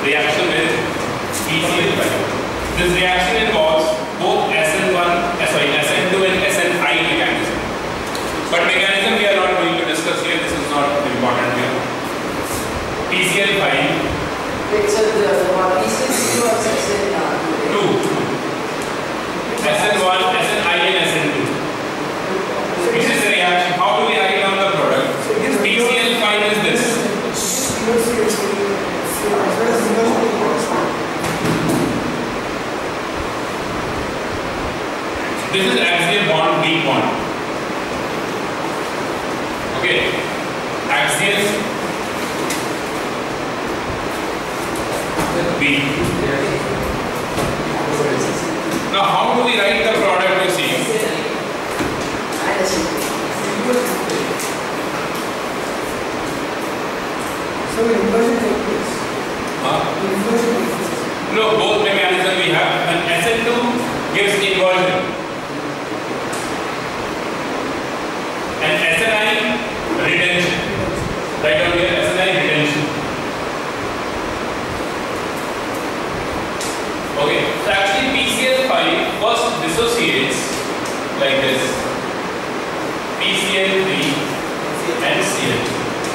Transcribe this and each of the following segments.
reaction with PCl5. This reaction involves both SN2 and SNI mechanism. But mechanism we are not going to discuss here. This is not important here. PCl5. Wait, so the PCl2 or SN2? SN1, SNI and SN2. This is the reaction. How do we write down the product? PCl5 is this. This is axial bond, weak bond. Okay. Axial weak. Now, how do we write the product you see? So inversion like this. Inversion like this. No, both mechanisms we have. And SN2 gives inversion. And SNI retention. Right down here, SNI retention. Okay, so actually PCl5 first dissociates like this. PCl3 and Cl2.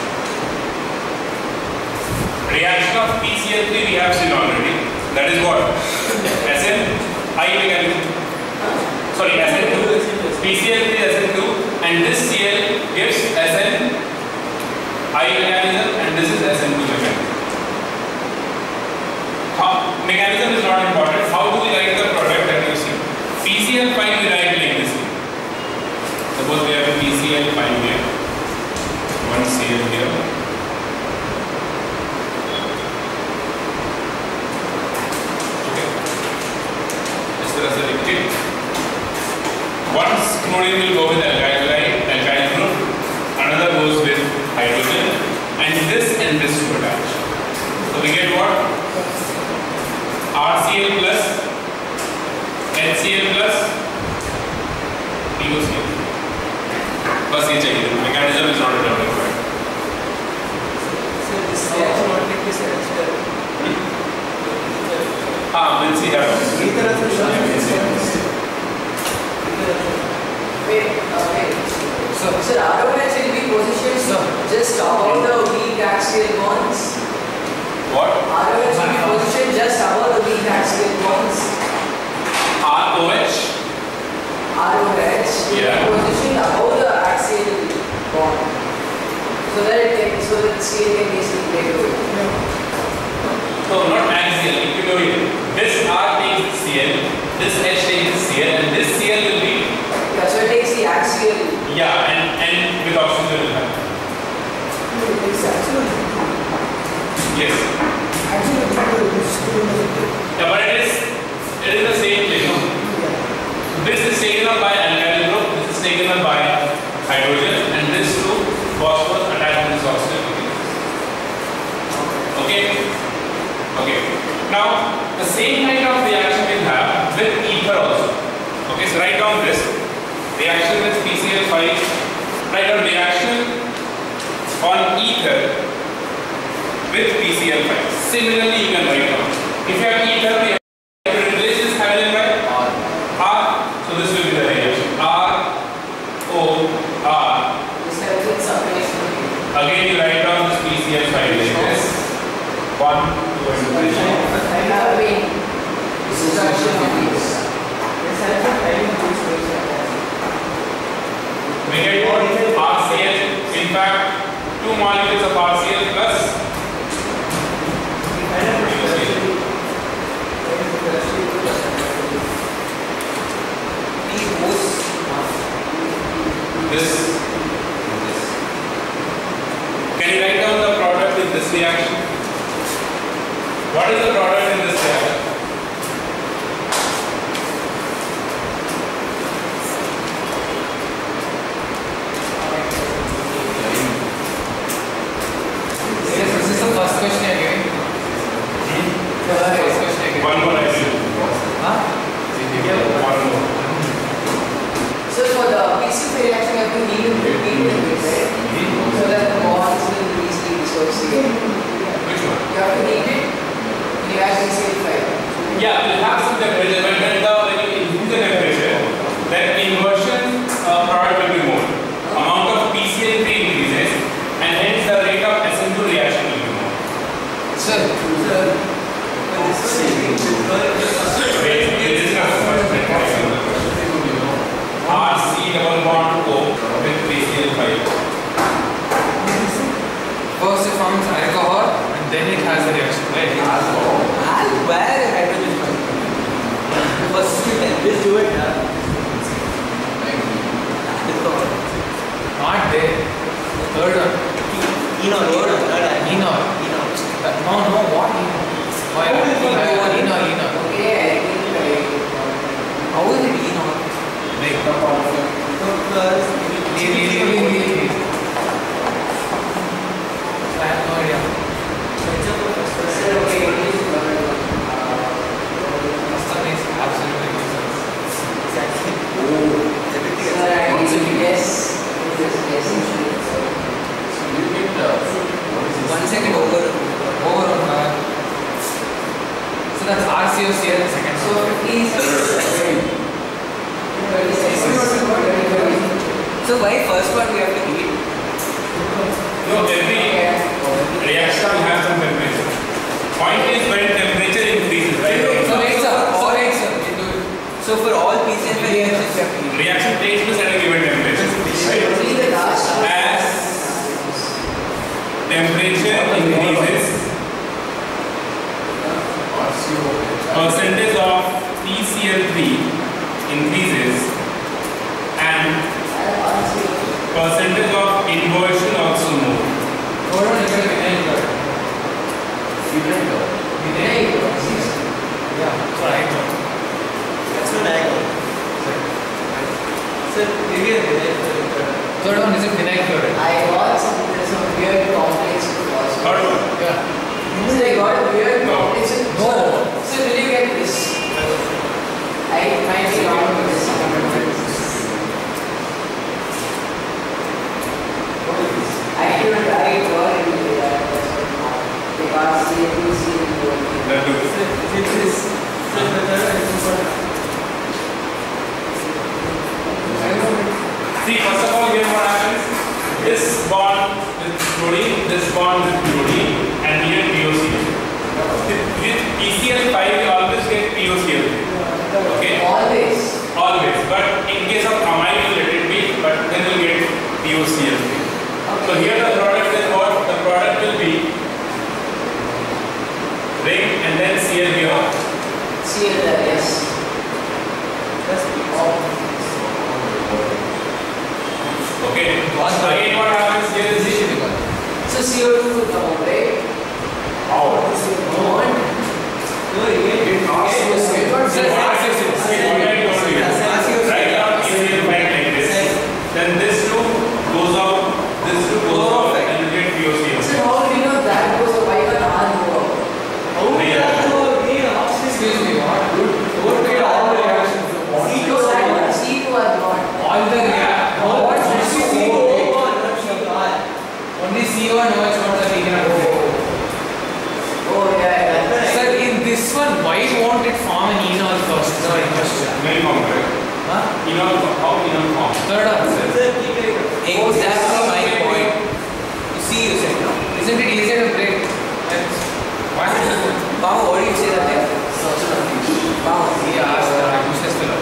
Reaction of PCl3 we have seen already. That is what? SNI mechanism. Sorry, SN2. PCl3 SN2 and this Cl gives SNI mechanism and this is SN2 mechanism. Mechanism is not important. How do we write the product that you see? PCl5 we write like this. Suppose we have a PCl5 here. One Cl here. One chlorine will go with alkyl group, another goes with hydrogen, and this will attach. So we get what? RCl plus HCl plus POCl. बस ये चाहिए. Mechanism is not required. So this reaction will take this reaction. We'll see that. Wait. So ROH will be positioned just above the weak axial bonds. What? ROH will be positioned just above the weak axial bonds. ROH? ROH will be positioned above the axial bond. So that Cl can easily break away. So not axial, if you know it. This R takes Cl, this H takes Cl, and this Cl will be. Yeah, so it takes the axial. Yeah, and with oxygen will have. Yes. Yeah, but it is the same thing. No? This is taken up by alkyl group, this is taken up by hydrogen, and this two phosphorus attached to this oxygen. Okay. Now the same kind of reaction we'll have with ether also. Okay, so write down this reaction with PCl5. Write down reaction on ether with PCl5. Similarly, you can write down. If you have ether, we have to replace this hydrogen by R. So this will be the reaction. ROR. This helps with separation. Again, you write down this PCl5 like this. 1, 2, and 3. We get what? RCl. In fact, 2 molecules of RCl plus this. Can you write down the product in this reaction? What is the product in this reaction? One more I see. One more. So for the PCl reaction, you have to heat it, right? So that the bonds will easily dissociate. Which one? You have to heat it. becomes alcohol and then it has a reaction, right? Where hydrogen comes from? First, just do it now. Not there. Third one. Enol. Enol. No, what enol? Why? Enol. Okay, I think how is it enol? Like Plus, leave. I have no idea. sir, okay, Custom is absolutely useless. exactly. Everything Sir, I need yes. One second over. So that's RCOCl in the second. So please. So why first one we have to eat? No, every reaction will have some temperature. Point is when temperature increases, right? So for all PCN reactions, Reaction takes place at a given temperature, right? As temperature increases, percentage of PCl3 increases and percentage of inversion also more. Hold on, you vinegar. Yeah, right. that's what I got. Sir, Third one is it vinegar? I got some weird complex because. Third one. Yeah. So I got a weird complex. No. So will you get this? I might be wrong with this. I got it because That do. See, first of all, here what happens? This bond with chlorine, this bond with chlorine, and here POCl. With PCl5, we always get POCl. Okay? Always. But in case of amine, you let it be, but then you get POCl. So here the product is what? The product will be ring and then Cl here. yes. Okay. Again, what happens here is So CO2 will come out, right? how? Bond. No, it Right now, PCl5 like this. Then this two goes out, and you get POCl. So how do you know that goes up? Why can't R go up? Excuse me, what? Don't get all the reactions. C2 are not. All the reactions. Only CO and OH bonds are taken out. Oh yeah. Sir, in this one, why won't it form an enol first? Is my question. Very form, correct? Huh? How enol form? Third answer. Exactly my point. You see, you said no. Isn't it easier to break? Why? Baba, what do you say that there? Baba. He asked useless fellow.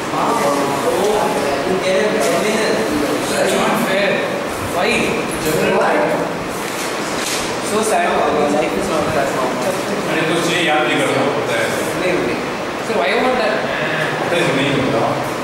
You get it. That's not fair. Why? So sad. Life is not that normal. मैंने कुछ ये याद नहीं करना होता है। So why won't that? That is नहीं होता।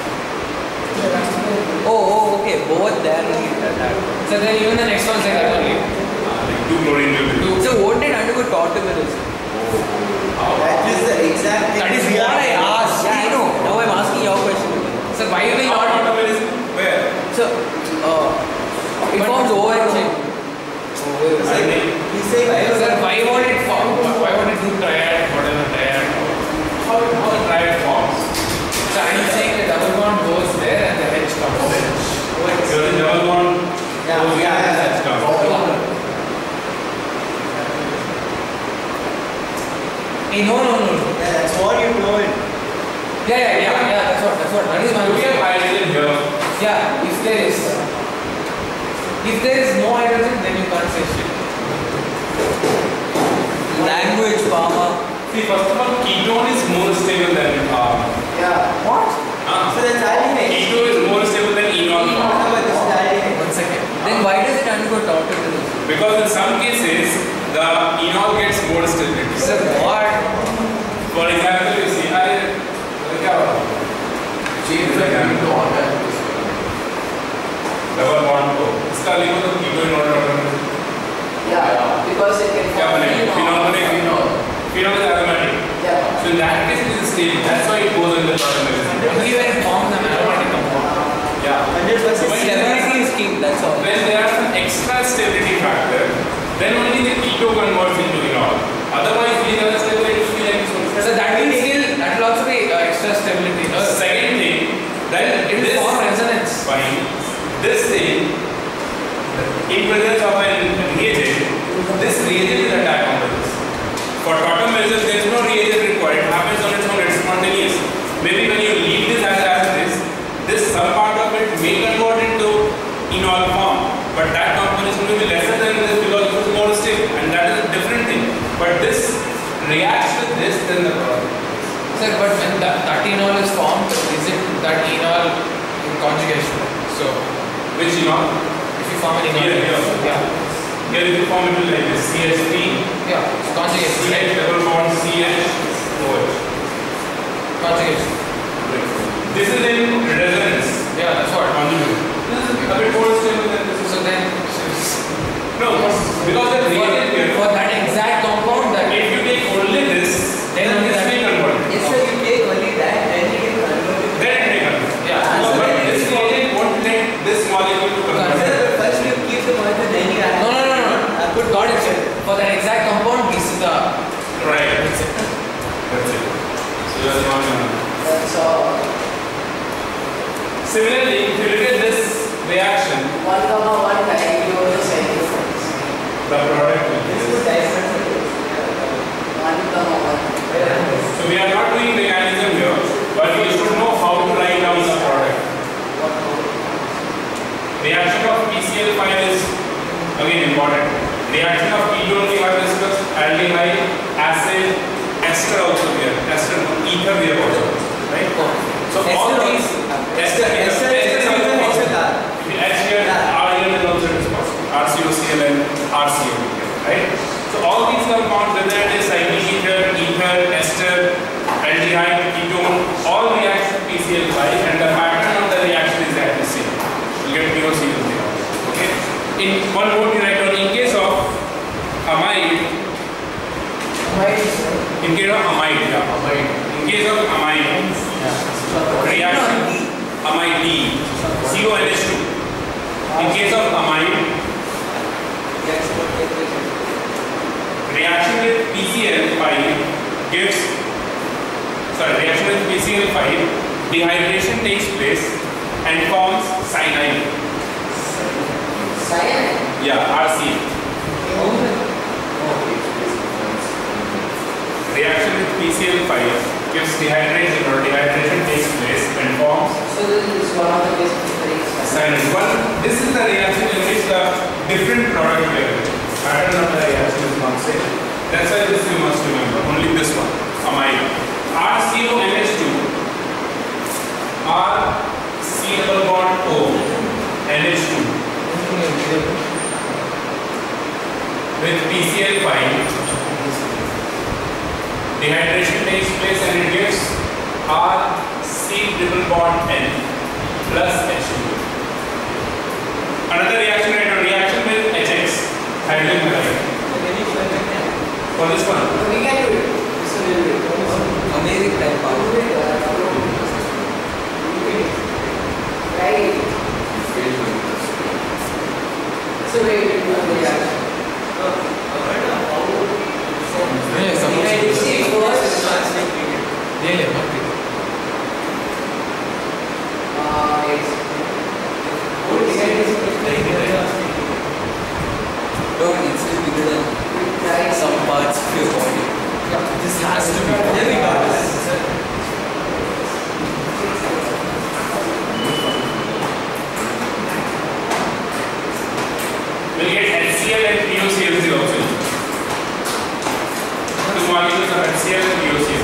Oh, okay. Both there only that. So then even the next one say that only. Like 2 chlorine will be. So won't it undergo tautomerism? That is the exact thing. That is what I asked. Yeah, I know. Now I'm asking your question. So why will not? Where? So, it forms OH. He's saying Sir, why won't it form? Why won't it do triad, whatever triad? How the triad forms? So I'm saying the double bond goes there and the H comes. So the double bond goes here and the H comes. Hey, no. Yeah, that's what you know it. Yeah. That's what. That is my We have hydrogen here. Yeah, if there is no hydrogen, then you can't say shit. Language, Baba. See, first of all, ketone is more stable than Yeah. What? So that's aldehyde. ketone is more stable than enol. But this is aldehyde. 1 second. Then why does it undergo tautomerism? Because in some cases, So in that case, it is stable. That's why it goes in the product mechanism. Only when it forms an aromatic compound. Yeah. 100% So when stability is king, that's all. when there are some extra stability factor, then only the keto converts into enol. Otherwise, these other stability will be like this one. So that will still, that will also be extra stability. No? Second thing, then It will form resonance. fine. This thing, in presence of an reagent, this reagent is attacked onto this. For quantum measures, there is no reagent required. It happens on its own. It's spontaneous. Maybe when you leave this as this some part of it may convert into enol form, but that composition will be lesser than this because it is more stable, and that is a different thing. But this reacts with this, then the product. Sir, but when that enol is formed, is it that enol in conjugation? So, Which enol? if you form an enol, Here. Here if you form it will like this CH3, yeah, it's conjugation, right? CH double bond CH OH. Conjugation. This is in resonance. Yeah, that's what. Conjugate. This is a bit more stable than this. So then, No, because the reagent here. for that exact compound, that If you take only this, Then then only this that- may convert. If you take only that, then you can convert it. Then it may convert. yeah. No, so but then this it's reagent won't let this molecule to convert. Sir, but first you keep the molecule, then you add. No. Put Got it, sir. For that exact compound, this is the. Right. That's it. That's it. So you are the one. That's all. Similarly, if you look at this reaction, 1,1 diacetyl. the product will be This this. is diacetyl. 1,1. So we are not doing mechanism here, but you should know how to write down the product. Reaction of PCl5 is again important. Reaction of ketone we have discussed, aldehyde, acid, ester also here. Ester, ether we have also discussed, right? So all these ester is even H here, R here is also discussed. RCOCl and RCO, right? So all these compounds, whether it is cyclic ether, ester, aldehyde, ketone, all react with PCl5 and the pattern of the reaction is exactly the same. You get POCl there. Okay? In one more you write down in case of amide, in case of amide, in case of amide, reaction, amide D, CONH2. In case of amide, reaction with PCl5 gives, reaction with PCl5, dehydration takes place and forms cyanide. Cyanide? Yeah, RC. Reaction with PCl5 gives dehydration or dehydration takes place and forms So this is one of the basic cyanide. This is the reaction in which the different product level pattern of the reaction is not same. That's why this you must remember. Only this one, amide. RCONH2, RC double bond O, NH2 with PCl5. Dehydration takes place and it gives RC triple bond N plus H2. Another reaction, a reaction with HX, hydrogen halide. For this one, We can do it. This will do it. Amazing type power. Right. So wait, the reaction. Yeah, some See first. Yeah, Yes. No, it's still bigger than Right. some parts of your body. this has to be. There we go. we'll get HCl and POCl also. Two molecules of HCl and POCl.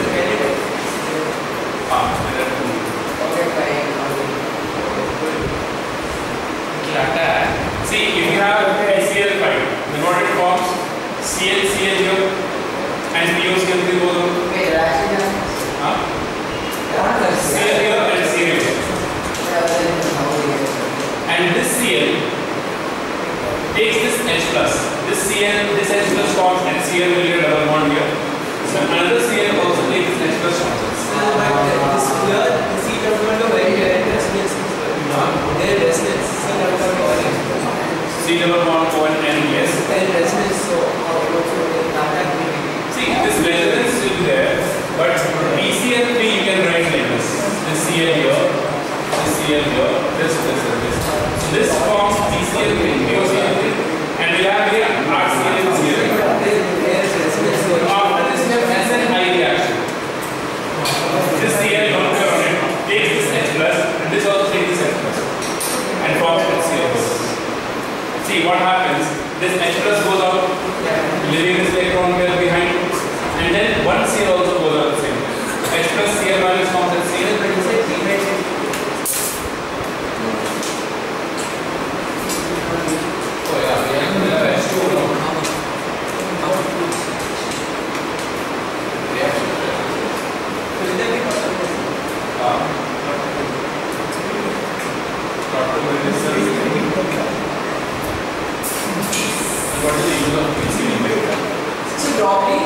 Okay, fine. See, if you have HCl5, then what it forms? ClCl here and POCl here. Wait, reaction happens. Huh? Cl here and Cl here. And this Cl takes this H plus. This H plus forms HCl will get a double bond here. So another Cl also takes H again this electron pair behind, and then one Cl also goes on the same. H plus Cl minus forms as Cl, but you say P Oh yeah, we have H2O. Reaction. Will there be possible? What is the use of PCB? So broadly,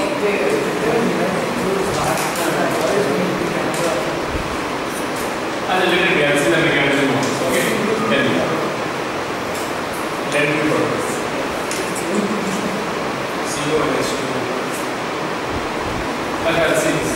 And a little bit, I'll see the mechanism also. Okay, tell me. Let me progress. CO and H2. I'll see this.